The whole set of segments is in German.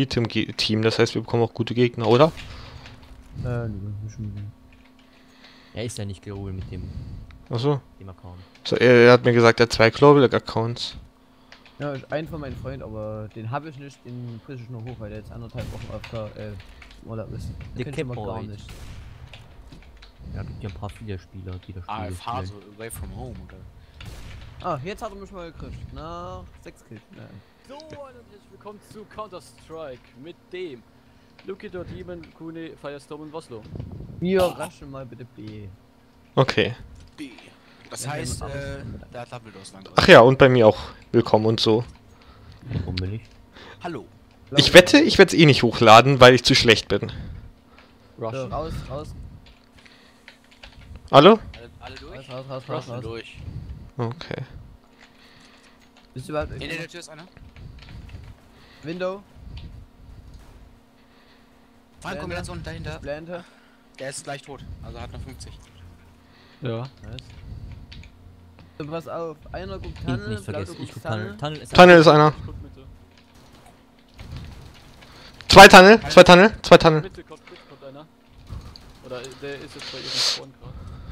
Elite im Team, das heißt, wir bekommen auch gute Gegner, oder? Er ist ja nicht global mit dem Achso. Account. So, er hat mir gesagt, er hat 2 Global Accounts. Ja, ein von meinen Freunden, aber den habe ich nicht, den frisch ich noch hoch, weil der jetzt 1,5 Wochen auf Urlaub ist. Der Den kennt man gar Cap-Boy. nicht. Ja, gibt ja ein paar viele Spieler, die das Spiel AFH, spielen. so away from home, oder? Ah, jetzt hat er mich mal gekriegt. Nach 6 Kills. Nein. So, und herzlich willkommen zu Counter-Strike mit dem Lukido, Demon, Kune, Firestorm und Voslo. Wir raschen mal bitte B. Okay. B. Das Ja, heißt, wir da hat Dumbledore lang. Ach ja, und bei mir auch willkommen und so. Warum will ich? Hallo. Ich wette, ich werde es eh nicht hochladen, weil ich zu schlecht bin. So, raus, raus, Hallo? Alle durch? raus. Rushen durch. Okay. Bist du überhaupt In der Tür ist einer. Window? Fallkombination dahinter. Blende. Der ist gleich tot. Also hat noch 50. Ja. Nice. So, pass auf. Einer guckt Nicht, Tunnel, nicht vergessen, Blauer ich guck guckt Tunnel. Tunnel ist Tunnel ist einer. Guck Mitte. 2 Tunnel, 2 Tunnel, 2 Tunnel. Mitte kommt einer. Oder der ist jetzt bei ihrem Spawn gerade.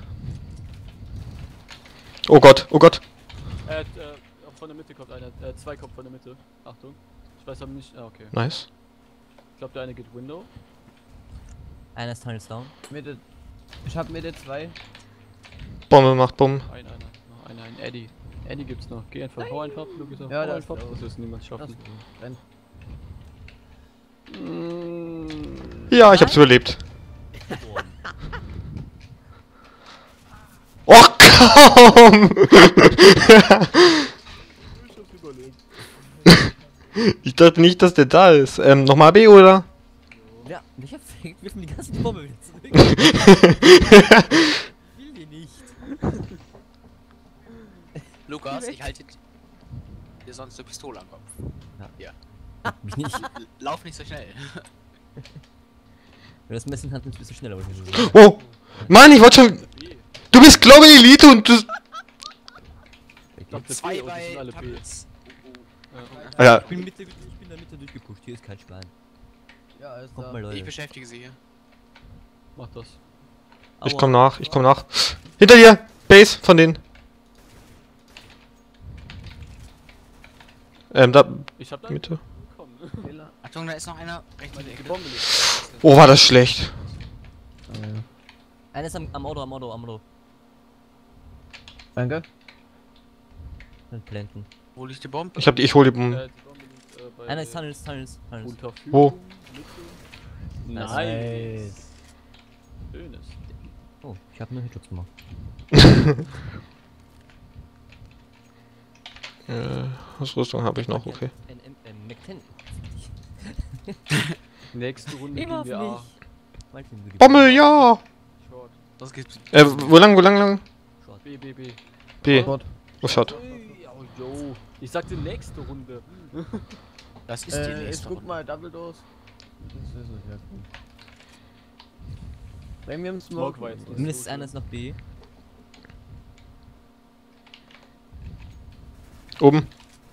Oh Gott, oh Gott. Von der Mitte kommt einer. 2 kommt von der Mitte. Achtung. Ich weiß aber nicht. Ah, okay. Nice. Ich glaube, der eine geht Window. Einer ist Tunnels down. Mitte. Ich hab Mitte 2. Bombe macht Bumm. Noch ein Eddie. Eddie gibt's noch. Geh einfach, hau einfach, Lukas, Ja, hau das einfach. ist Das ist niemand schaffen. Rennt. Ja, ich hab's überlebt. Oh komm! Ich dachte nicht, dass der da ist. Nochmal B, oder? Ja, ich hab wirf mir die ganze Bombe wieder zurück. Will die nicht. Lukas, ich halte dir sonst eine Pistole am Kopf. Mich nicht. Lauf nicht so schnell. Wenn das Messer in Hand nimmst, bist du schneller. Oh! Mann, ich wollte schon... Du bist Global Elite und du... Ich glaube, der Zwei B und die sind bei alle B. Tunnels. Ah, ja. Ich bin in der Mitte durchgepusht, hier ist kein Schwein. Ja, alles Kommt da. mal Leute. Ich beschäftige sie hier. Mach das. Ich Aua. komm nach, ich komm nach. Hinter dir! Base von denen. Da... Ich hab da Mitte. bekommen. Fehler. Achtung, da ist noch einer rechts in der Die Ecke. Bombe liegt. Oh, war das schlecht. Einer ist am Auto. Danke. Mit Planten. Wo liegt die Bombe? Ich hol die Bombe. Die Bombe liegt bei Einer ist Tunnels. Unterführung. Wo? Mitte. Nice. Nice. Schönes. Oh, ich hab nur Hitschutz gemacht. Ausrüstung habe ich noch, okay. McTen. Nächste Runde Immer gehen wir auf A. mich. Meinst du, du Bombe, ja! Short. Was gibt's? Wo lang? B. B. Short. Oh, Shot. Oh, yo. Ich sagte nächste Runde. Das ist die Ich nächste guck Runde. mal Dumbledores. Das ist es, ja. Premium Smoke Smoke. war jetzt nicht Mindestens so einer ist noch B. Oben.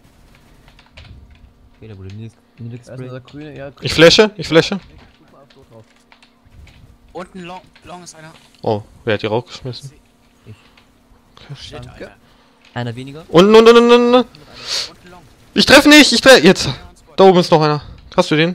Okay, da wurde Nilix Da ist Spray. der grüne, ja. Ich flashe. Guck mal auf so drauf. Unten long ist einer. Oh, wer hat die rausgeschmissen? Shit, Danke. Alter. Einer weniger. Unten. Unten long. Ich treffe nicht, jetzt. Da oben ist noch einer. Hast du den?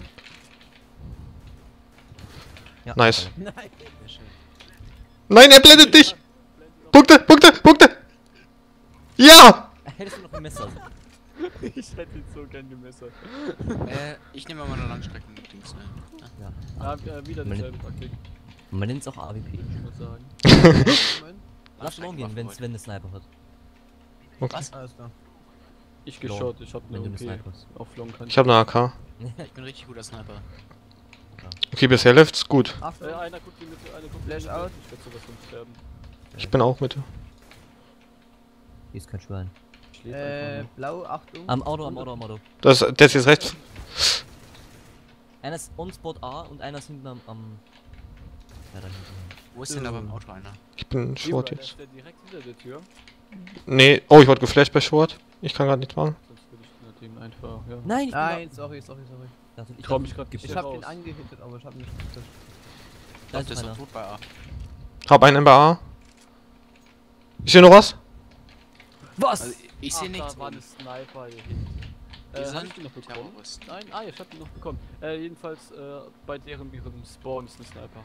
Ja. Nice. Nein. Sehr schön. Nein, er blendet dich. Punkte. Ja! Hättest du noch ein Messer? Ich hätte ihn so gern gemessert. Ich nehme mal eine Langstrecken-Dings, ne? Ja. Ah, wieder dieselbe Taktik, Man nennt es auch AWP. ich muss sagen. Lass long gehen, wenn der Sniper hat. Okay. Was? Alles klar. Ich Long. geschaut, ich hab Wenn eine du eine OP. Sniper hast. Auf Long kann Ich habe eine AK. Ich bin richtig guter Sniper. Okay, bisher läuft's gut. Achtung. Einer guckt die Mitte, einer guckt die Flash Mitte. out. Ich werde sowas von sterben. Ich bin auch Mitte. Hier ist kein Schwein. Schläft einfach nur. Blau, Achtung. Am Auto. Der ist jetzt rechts. Einer ist on Spot A und einer ist hinten am ja, da hinten. Wo ist denn da beim Auto einer? Ich bin Short Der jetzt. ist der direkt hinter der Tür. Nee, oh, ich wurde geflasht bei Short. Ich kann gerade nichts machen. Sonst würde ich dem einfach, ja. Nein, ich bin Nein, sorry. Ich Trau mich grad gib nicht Ich hier hab den raus. angehittet, aber ich hab nicht getroffen. Da Das ist ist einer. doch tot bei A. Hab einen MBA. Ist hier noch was? Was? Also, ich sehe nichts. Da war eine oben. Sniper hier hinten. Wir Hast sind du die noch bekommen? Terroristen. Nein, ich hab die noch bekommen. Jedenfalls, bei deren Spawn ist eine Sniper.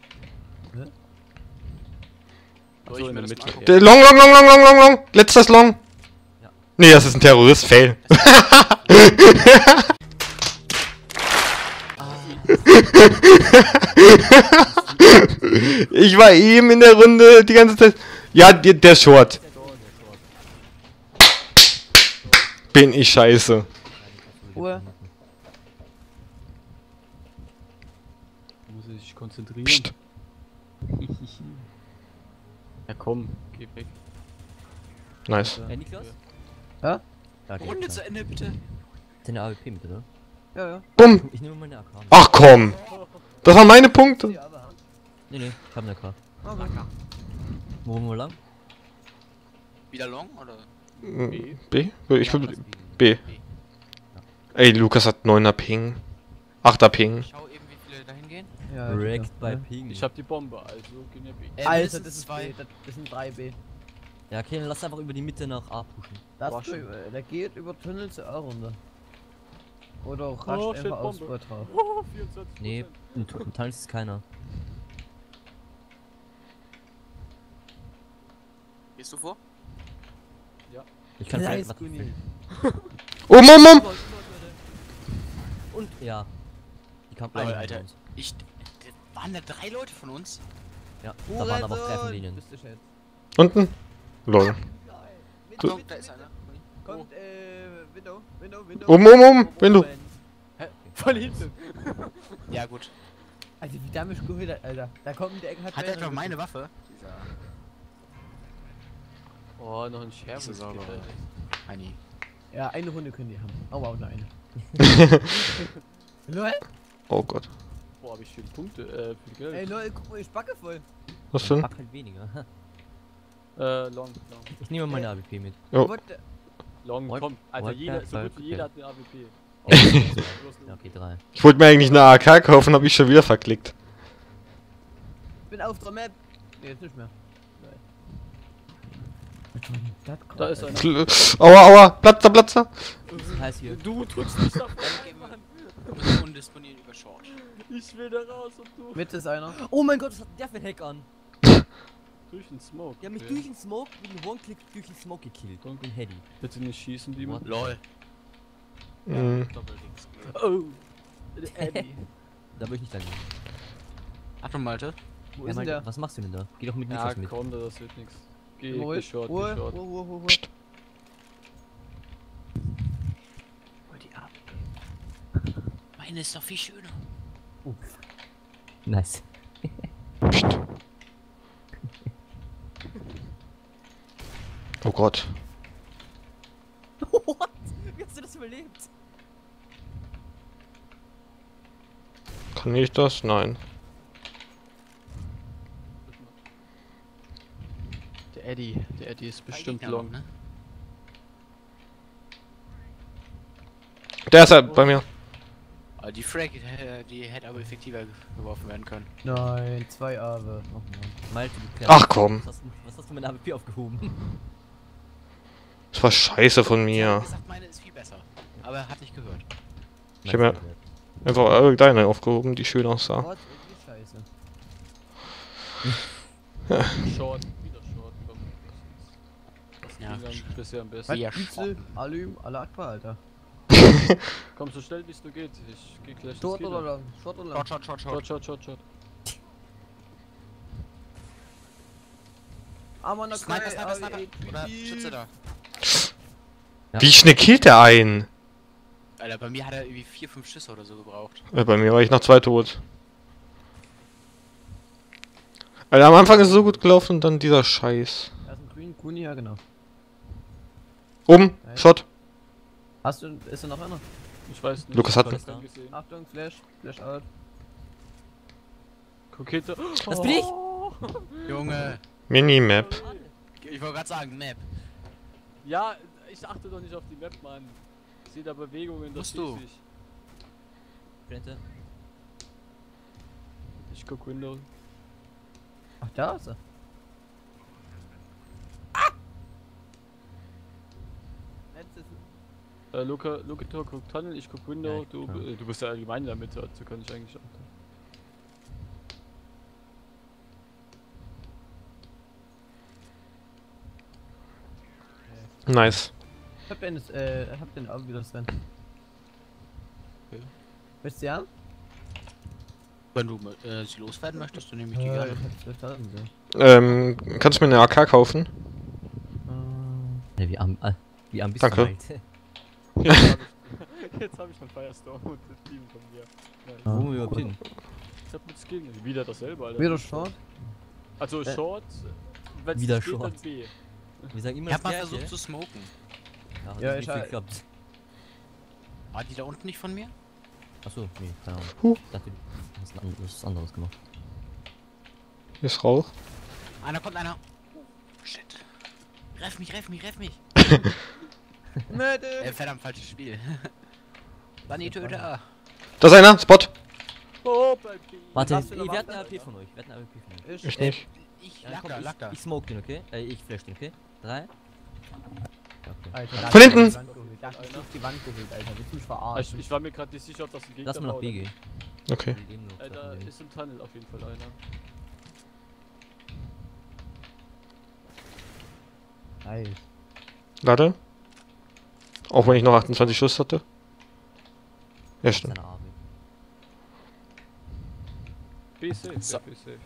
Soll So ich in mir der das Mitte. mal Der Long, long, long, long, long, long, long. Letztes Long. Ja. Nee, das ist ein Terrorist. Fail. Ich war eben in der Runde die ganze Zeit. Ja, der Short. Bin ich scheiße. Ruhe. Muss ich sich konzentrieren. Psst. Ja komm, geh weg. Nice. Niklas? Ja? Da geht Runde es. zu Ende, bitte. Ist eine AWP mit, oder? Ja, ja. Bumm. Ich nehme meine AK. Ach komm. Das waren meine Punkte. Ja, aber. Nee, ich hab eine AK. Okay. Wo wollen wir lang? Wieder Long oder? B? Ich will Lass B. Ey, Lukas hat 9er Ping. 8er Ping. Schau eben, wie viele dahin gehen. Ja, Wrecked ja. by Ping. Ich hab die Bombe, also gehen wir B. Alter, mindestens das ist zwei. B, das sind 3B. Ja, okay, dann lass einfach über die Mitte nach A pushen. Der geht über Tunnel zu A runter. Oder auch Oh, rascht shit, einfach aufs Bombe. Boot drauf. Oh, 24%. Nee, im Tunnel ist keiner. Gehst du vor? Ich kann Nice, vielleicht was Guni. filmen. Um. Und, ja. Die kam Lol, einer Alter. von uns. Waren da 3 Leute von uns? Ja, da waren aber auch Treffenlinien. Bist du schön. Unten. Lol. Achtung, da ist einer. Kommt, Window. Window. Hä? Voll hinten. Ja, gut. Alter, wie der mich geholt hat, Alter. Da kommt der Ecke Hat er etwa meine Waffe? Dieser Oh, noch ein Sheriff. Diese saubere. Heini. Ja, eine Runde können die haben. Oh wow, nein. Lol. Oh Gott. Boah, hab ich viele Punkte, für Geld. Ey, lol, guck mal, ich backe voll. Was denn? Pack halt weniger. Long. Ich nehme meine AWP mit. Oh. What the... Long, What- komm. Alter, what jeder, the so gut fuck? wie jeder hat eine AWP. Ja, okay, 3. Ich wollte mir eigentlich eine AK kaufen, hab ich schon wieder verklickt. Ich bin auf der Map. Nee, jetzt nicht mehr. Nein. Da ist einer. Aua. Platzer. Das heißt hier. Du tust nicht davon, Mann. Wir müssen undisponiert über Short. Ich will da raus und du. Mitte ist einer. Oh mein Gott, was hat der für ein Hack an? Durch den Smoke. Die haben mich okay. durch den Smoke, mit einem One-Click durch den Smoke gekillt. Und den Heady. Bitte nicht schießen, die man. LOL. Mhm. Doppellinks. Oh. Eddie. Da würde ich nicht lang gehen. Achtung, Malte. Wo Ja, ist denn Malte, der? was machst du denn da? Geh doch mit Ja, Niklas mit. komm, das wird nix. Geh Ruhe, short, geh Ruhe, short. Ruhe. Hol die ab. Meine ist doch viel schöner. Nice. Oh Gott. What? Wie hast du das überlebt? Kann ich das? Nein. Der Eddie ist bestimmt Gegner noch, long. ne? Der ist ja bei mir. Aber die Frag, die hätte aber effektiver geworfen werden können. Nein, 2 Awe. Oh Mann. Malte, du Ach komm. Was hast du mit der AWP aufgehoben? Das war scheiße von Ich mir. hab gesagt, meine ist viel besser. Aber er hat nicht gehört. Ich hab mir einfach deine aufgehoben, die schön aussah. What? Irgendwie scheiße. Short, wieder short, komm. Ja. Das ging bisher am Was? besten. Ja, Bützel, Alüm, alle Aqua, Alter. Komm so schnell wie es nur geht. Ich geh gleich das Short oder Killer. lang? Short oder lang? Short. Aber Sniper. Oder Schütze da. Wie schnell killt der einen? Alter, bei mir hat er irgendwie 4, 5 Schüsse oder so gebraucht. Bei mir war ich nach 2 tot. Alter, am Anfang ist es so gut gelaufen und dann dieser Scheiß. Da ist ein Green, Kuni, ja genau. Oben, Shot. Hast du, ist da noch einer? Ich weiß nicht. Lukas hat ich ihn. hab's dann gesehen. Achtung, Flash out. Guck hinter. Das bin ich! Junge, Minimap. ich wollte gerade sagen, Map. Ja, ich achte doch nicht auf die Map, Mann. Ich sehe da Bewegungen, das Musst du. schieß ich. Blende. Ich guck Window. Ach, da ist er. Lukitor guckt Tunnel, ich guck Window, Ja, du, klar. du bist ja allgemein in der Mitte, also kann ich eigentlich auch. Nice. Hab den auch wieder drin. Okay. Willst du ja? Wenn du sie loswerden möchtest, dann nehme ich die gerne. Ich hab 2000 so. Kannst du mir eine AK kaufen? Ja, wie am bist Danke. du halt? Jetzt hab ich einen Firestorm und das Team von mir. Nice. Wo wir überhaupt hin? Ich hab mit Skin, wieder dasselbe, Alter. Wieder Short? Also Short, wenn Wieder es geht, dann Short. B. Wir sagen immer Ich hab das mal Gleiche. versucht zu smoken. Ja, hat Ja, nicht ich viel halt- geklappt. War die da unten nicht von mir? Achso, nee, keine Ahnung. Huh. Ich dachte, du hast was anderes gemacht. Hier ist Rauch. Einer. Oh, shit. Reff mich. Verdammt, falsches Spiel. Bunny Töter. Da ist einer, Spot. Oh, bleib B. Warte, Hast du noch wir hatten Waffe, AP Alter? von euch. Wir hatten AP von euch. Ich nicht. Ich Ja, lag komm, da. ich smoke den, okay? Ich flash den, okay? 3. Ja, okay. Alter, Von hinten! Ich dachte, ich hab die Wand geholt, Alter. Willst du mich verarschen? Ich war mir gerade nicht sicher, ob das ein Gegner Lass mal war nach oder B gehen. Okay. Wir leben noch, Da lassen wir ist im Tunnel auf jeden Fall einer. Nice. Lade. Auch wenn ich noch 28 Schuss hatte. Ja, ihn. stimmt. Seine Arme. B ist safe, So. B ist safe.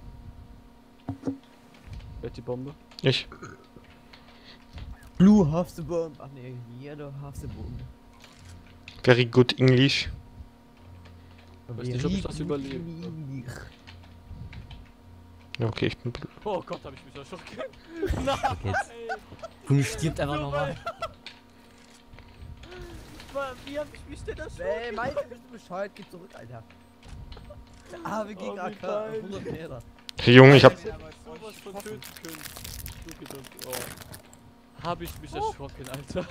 Wer hat die Bombe? Ich. Blue half the bomb. Ach nee, yellow half the bomb. Very good English. Weiß nicht, ob ich das überlebe. Ja, okay, ich bin. Oh Gott, hab ich mich erschrocken. Okay, jetzt. Junge, stirbt einfach nochmal. Wie hab ich mich denn erschrocken? Ey, Malte, bist du bescheuert? Geh zurück, Alter. Wir gegen wie AK. geil. 100 Meter. Hey, Junge, ich hab. Sowas von töten können. Oh. Hab ich mich erschrocken, Alter.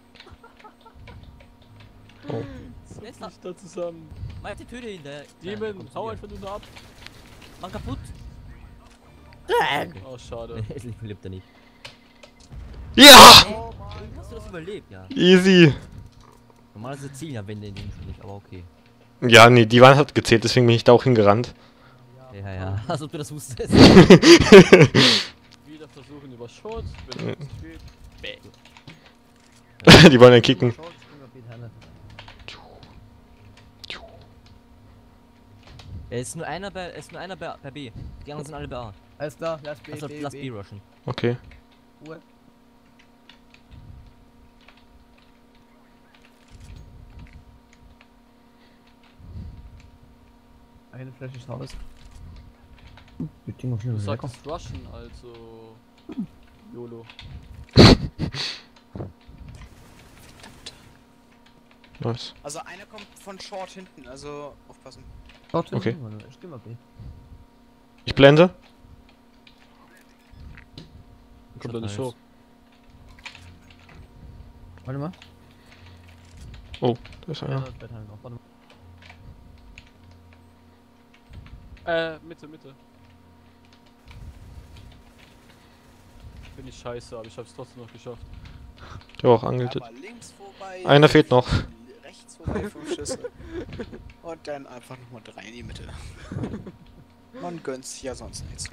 Oh. Jetzt Zuck mich da zusammen. Mach die Töte hinter. Demon, hau einfach nur ab. Mach kaputt. Oh, schade. Lebt er nicht. Ja! Wie hast du das überlebt, ja? Easy. Normalerweise zielen ja Wände in dem Spiel nicht, aber okay. Ja, nee, die Wand hat gezählt, deswegen bin ich da auch hingerannt. Ja. Als ob du das wusstest. Wieder versuchen über Short, wenn es nicht geht. Bäh. Die wollen ja kicken. Short, ich bin auf die Tanne. Es ist nur einer bei B. Die anderen sind alle bei A. Alles klar, lass B, Also B, lass B B. rushen. Okay. Ruhe. Eine Flasche ist raus. Die Dinger Du schon lecker. sagst Russian, also. YOLO. Nice. Also einer kommt von Short hinten, also aufpassen. Warte, Okay. Ich geh mal B. Ich blende. Kommt da nicht hoch. Warte mal. Oh, da ist Ja, einer. das Bett halt noch. Warte mal. Mitte. Bin ich scheiße, aber ich hab's trotzdem noch geschafft. Der war auch angetötet. Aber links vorbei. Einer fehlt noch. Rechts vorbei, 5 Schüsse. Und dann einfach nochmal 3 in die Mitte. Man gönnt sich ja sonst nichts.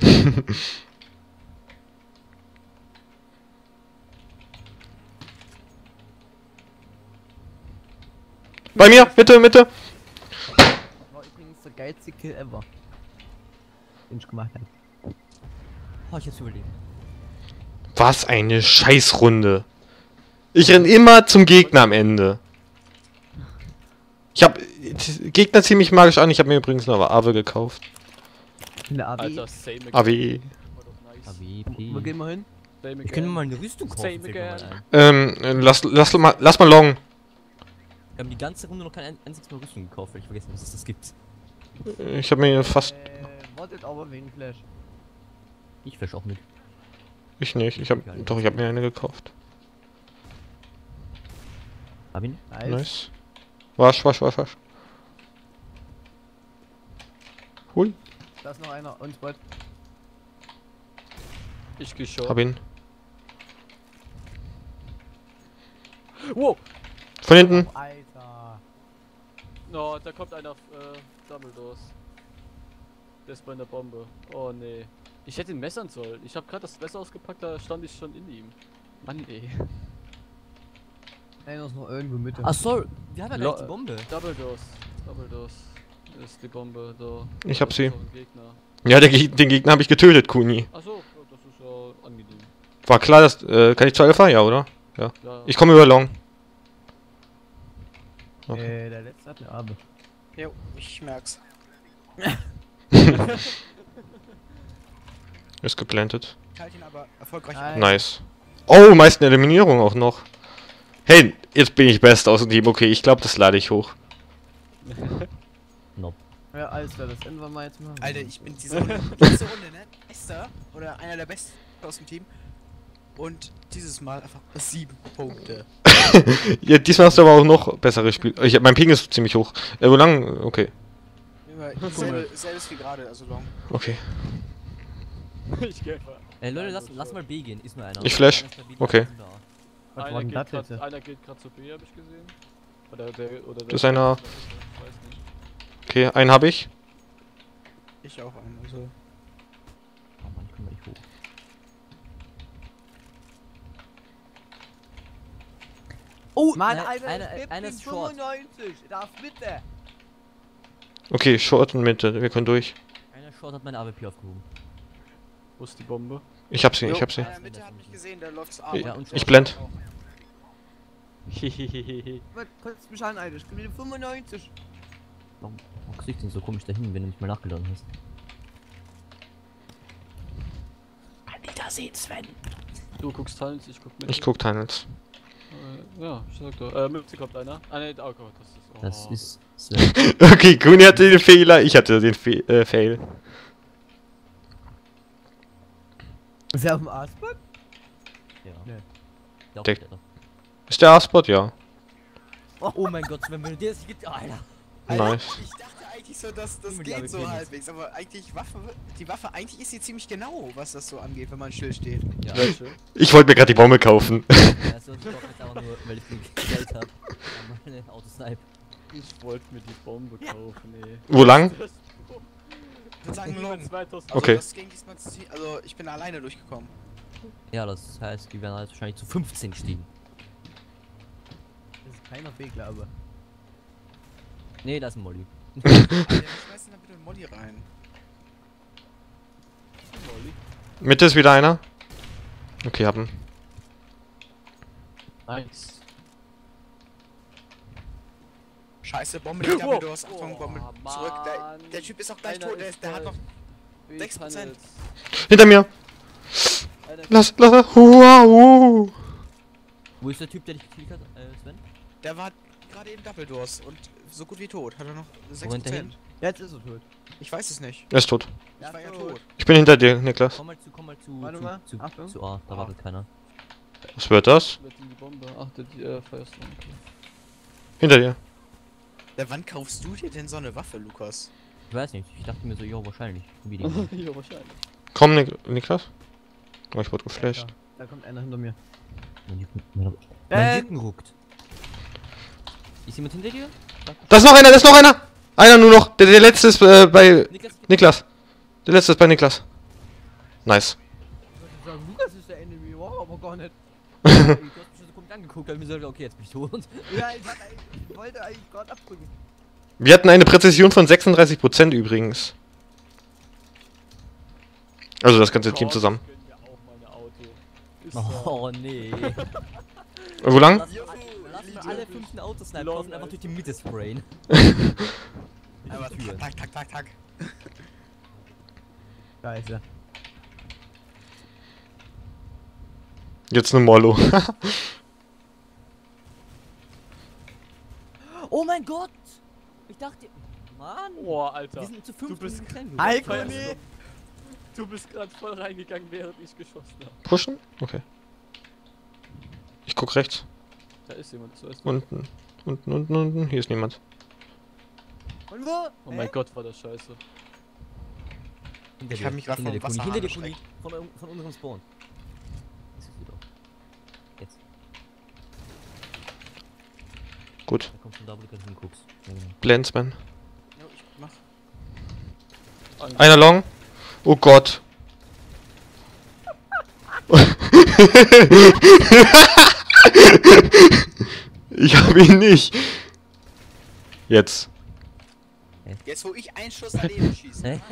Bei mir, Mitte. War übrigens der geilste Kill ever. Den ich gemacht habe. Oh, ich hab's überlebt. Was eine Scheißrunde. Ich renn immer zum Gegner am Ende. Ich hab Gegner ziemlich magisch an. Ich habe mir übrigens noch AWE gekauft. In der AB. Alter, same again. AWE. War doch nice. AWP. Wo gehen wir hin? Same Ich könnte mir mal again. eine Rüstung kaufen. Same fällt mir mal again. ein. Lass mal long. Wir haben die ganze Runde noch kein einziges Mal Rüstung gekauft, weil ich vergessen, dass es das gibt. Ich habe mir fast. Wartet aber wegen Flash. Ich flash auch mit. Ich nicht. Ich habe mir eine gekauft. Hab ihn? Nice. Nice. Wasch. Hui, Da ist noch einer. Und Spot. Ich geh schon. hab ihn. Wow! Von hinten. Alter. No, da kommt einer auf Dumbledores. Der ist bei einer Bombe. Oh nee. Ich hätte ihn messern sollen. Ich habe gerade das Messer ausgepackt, da stand ich schon in ihm. Mann ey. Einer ist noch irgendwo Mitte. Ach so, wir haben ja Lo- gleich die Bombe. Dumbledores. Dumbledores. Ist die Bombe da. Ich hab Da sie. ist noch ein Gegner. Ja, den Gegner habe ich getötet, Kuni. Achso, ja, das ist ja angenehm. War klar, dass. Kann ich zu Alpha? Ja, oder? Ja. Ich komme über Long. Okay. Der letzte hat eine Arme. Jo, ich merk's. Ist geplantet. Ich halte ihn aber erfolgreich Nein. an. Nice. Oh, meisten Eliminierung auch noch. Hey, jetzt bin ich best aus dem Team. Okay, ich glaube, das lade ich hoch. Nope. Ja, alles klar, das enden wir mal jetzt mal. Alter, ich bin diese Runde, ne? Bester oder einer der Besten aus dem Team. Und dieses Mal einfach 7 Punkte. Ja, diesmal hast du aber auch noch bessere Spiele. Mein Ping ist ziemlich hoch. Wo lang? Okay. Immer selbes wie gerade, also long. Okay. Ich geh einfach. Leute, lass mal B gehen, ist nur einer. Ich flash. Einer ist stabil, Okay. einer ist da. Was war Einer denn geht das grad, jetzt? einer geht gerade zu B, hab ich gesehen. Oder der. Das ist einer. Ich weiß nicht. Okay, einen habe ich. Ich auch einen, also. Oh Mann, ich komm nicht hoch. Oh, Mann, nein, Alter, einer ist short. 95, da ist Mitte. Okay, Short und Mitte. Wir können durch. Einer short hat meine AWP aufgehoben. Wo ist die Bombe? Ich hab sie, Jo, ich hab sie. einer in der Mitte hat mich gesehen, der läuft zu A. Ich- Ja, und Ich blend. Hehehehe. Was kotzt mich an, Alter? Ich bin 95. Warum kriegst du denn so komisch dahin, wenn du nicht mal nachgeladen hast? Anita sehen, Sven. Du guckst Tunnels, ich guck mit. Ich guck Tunnels. Ja, ich sag doch. Mit C kommt einer. Ah ne, oh Gott, das ist. Oh. Das ist Sven. Okay, Kuni hatte den Fehler, ich hatte den Fail. Ist er auf dem A-Spot? Ja. Nee. Doch, Der- der doch. Ist der A-Spot? Ja. Oh mein Gott, Sven, wenn du dir das gibt. Alter. Nice. Ich dachte eigentlich so, dass das Immer die geht so AWP halbwegs, aber eigentlich die Waffe, eigentlich ist sie ziemlich genau, was das so angeht, wenn man still steht. Ja. Welche? Ich wollte mir gerade die Bombe kaufen. Ja, so ich doch jetzt aber nur, weil ich genug Geld hab. Ja, meine Autosnipe. Ich wollte mir die Bombe kaufen, ey. Wo lang? Ich würde sagen long. 2000. Also Okay. das ging diesmal also ich bin alleine durchgekommen. Ja, das heißt, die werden halt wahrscheinlich zu 15 stehen. Das ist keiner B, aber. Nee, da ist ein Molly. Alter, ich schmeiß da bitte einen Molly rein. Molly. Mitte ist wieder einer. Okay, haben. Nice. Scheiße, Bombe liegt Wow. da, du hast Achtung, Bombe Oh, zurück. Mann. Der Typ ist auch gleich Einer tot, ist der hat noch. bei 6%. B-Tunnels. Hinter mir. Einer Lass. Wow. Wo ist der Typ, der dich gekillt hat, Sven? Der war gerade eben Double Doors und so gut wie tot. Hat er noch Wo rennt der 6%. hin? Jetzt ist er tot. Ich weiß es nicht. Er ist tot. Ich war ja tot. Ich bin hinter dir, Niklas. Komm mal Warte mal, zu Achtung. zu A, da wartet keiner. Was wird das? mit in die Bombe. Ach, die Firestorm. Okay. Hinter dir. Ja, wann kaufst du dir denn so eine Waffe, Lukas? Ich weiß nicht, ich dachte mir so, jo, wahrscheinlich. Wie die. Ja, wahrscheinlich. Komm, Niklas. Oh, ich wurde geflasht. Da kommt einer hinter mir. Mein Ben! Rücken ruckt. Ist jemand hinter dir? Da ist noch einer! Einer nur noch. Der letzte ist bei Niklas, Niklas. Der letzte ist bei Niklas. Nice. Ich würde sagen, Lukas ist der Enemy, wow, aber gar nicht. du hast mich schon so komisch angeguckt, weil mir so, okay, jetzt bin ich tot. Ja, ich wollte eigentlich gerade abdrücken. Wir hatten eine Präzision von 36% übrigens. Also das ganze Team Gott, zusammen. ich gönn mir auch mal ein Auto. Ist Oh nee. Wo lang? Lass mal alle 5 Autosnipe Long, drauf und einfach durch die Mitte sprayen. Aber Türen. tak. Scheiße. Jetzt eine Mollo. Oh mein Gott! Ich dachte. Mann! Boah, Alter. Wir sind zu 5 bist- in kleinen Hi, Firestorm. Conny! Du bist gerade voll reingegangen, während ich geschossen habe. Pushen? Okay. Ich guck rechts. Da ist jemand, so ist. Unten. Hier ist niemand. Und wo? Oh mein Gott, war das scheiße. Hinter Ich dir, hab mich grad hinter vom dir, Kuni, Wasserhahn hinter dir, Kuni. erschreckt. Von unserem Spawn. Das ist gut auch. Jetzt, Gut. da kommst du da, wo du gerade hinguckst. Ja, genau. Blends, man. Jo, ich mach. Einer long. Oh Gott. Ich hab ihn nicht. Jetzt. Jetzt wo ich einen Schuss daneben schieße. Hä?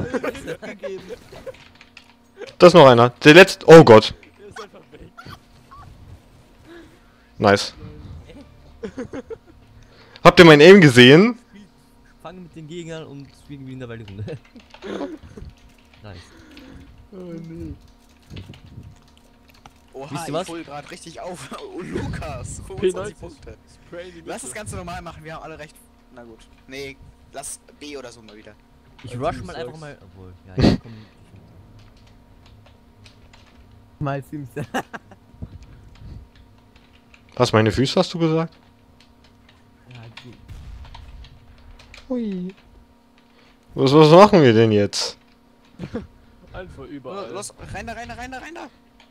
Da ist noch einer. Der letzte. Oh Gott. Der ist einfach weg. Nice. Habt ihr mein Aim gesehen? Fangen mit den Gegnern und spielen wie in der Weltrunde. Nice. Oh nee. Oha, Wisst ihr ich was? hol gerade richtig auf. Oh, Lukas, P90. 25 Punkte. Spray in die Mitte. Lass das Ganze normal machen, wir haben alle recht. Na gut. Nee, lass B oder so mal wieder. Ich Als rush du mal sagst. einfach mal. Obwohl, ja, ich komm. Mal Sims. Was, meine Füße hast du gesagt? Ja, gut. Hui. Was machen wir denn jetzt? Einfach überall. Los, rein da, rein da, rein da, rein da.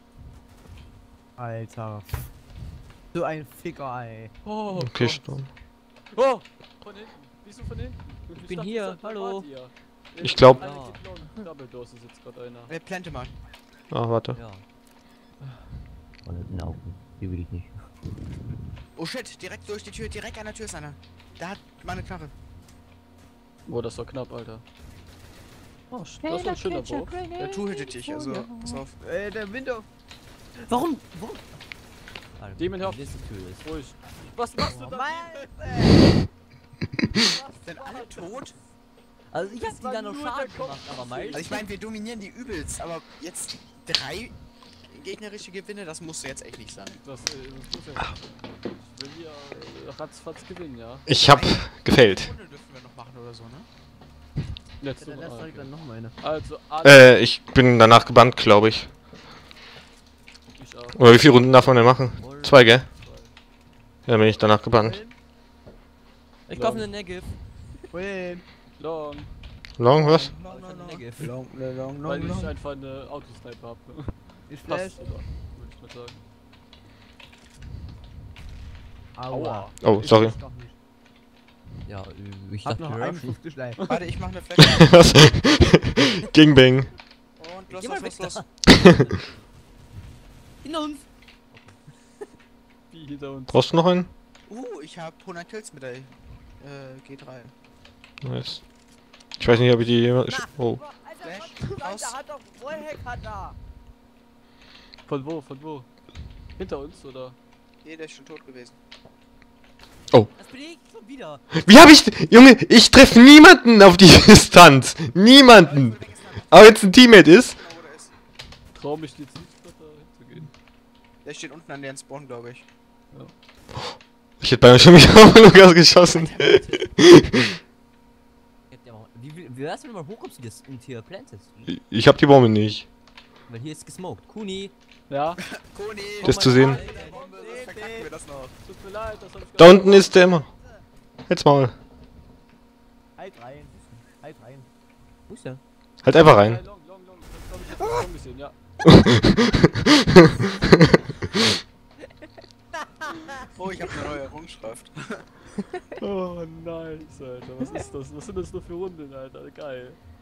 Alter. So ein Ficker, ey. Oh, Okay, Gott. Sturm. Oh! Von hinten. Wieso von hinten? Ich bin dachte, hier, das ist ein hallo. Party, ja. Ich glaub- Einer Ja. geht long. Double Dose ist jetzt gerade einer. Plante mal. Ah, warte. Ja. Und laufen. Die will ich nicht. Oh shit, direkt durch die Tür, direkt an der Tür ist einer. Da hat meine Knarre. Oh, das war knapp, Alter. Oh, das war ein schöner Wurf. Der two-hittet dich, also pass auf. Der Winter. Warum? Warum? Alter, Demon, hör auf. die nächste Tür ist. Ruhig. Was machst du da? Mann, Sind alle tot? Also ich hab Das die war da noch nur Schaden der Kopf. gemacht, aber Miles. Also ich meine, wir dominieren die übelst, aber jetzt 3 gegnerische Gewinne, das musste jetzt echt nicht sein. Das muss ja. Ich will hier ratzfatz gewinnen, ja. Ich hab gefailt. Runde dürfen wir noch machen oder so, ne? Letzte dann lass Runde. direkt dann noch meine. Also, alle. Ich bin danach gebannt, glaube ich. Ich auch. Oder wie viele Runden darf man denn machen? 2, gell? Ja, bin ich danach gebannt. Ich kaufe eine Negev. Wohin? Long. Long, was? Ich kaufe eine Negev. Long, Weil ich einfach eine Autosniper hab. Ich flash. Passt sogar, würde ich mal sagen. Aua. Oh, Ich sorry. flash doch nicht. Ja, ich Hab dachte, noch wir einen rushen. 50 Leib. Warte, ich mach eine Flasche. Was? Gangbang. Und los, Geh mal los, weg los, da. los. Hinter uns! Wie hinter uns. Brauchst du noch einen? Ich hab 100 Kills mit der G3. Nice. Ich weiß nicht, ob ich die... Oh. Flash, Alter, aus. hat doch Wallhack hat da. Von wo? Von wo? Hinter uns oder? Nee, der ist schon tot gewesen. Das bin ich schon wieder. Wie hab ich... Junge, ich treffe niemanden auf die Distanz. Niemanden. Aber jetzt ein Teammate ist... Genau, wo der ist. Trau mich jetzt nicht, da hinzugehen. Der steht unten an den Spawn, glaube ich. Ich hätte beinahe schon mich auf Lukas geschossen. Wie wär's, wenn du mal hochkommst und hier plantest? Ich hab die Bombe nicht. Weil hier ist gesmoked. Kuni! Ja, Koni! Das zu sehen. Bombe, sonst verkacken wir das noch. tut mir leid, das hab ich Da unten ist der immer. Jetzt mal. Halt rein. Halt rein. Wo ist der? Halt einfach rein. Long, long, long. Das glaub ich, hab ich schon gesehen, ja. Oh, ich hab eine neue Errungenschaft. Oh, nice, Alter. Was ist das? Was sind das nur für Runden, Alter? Geil.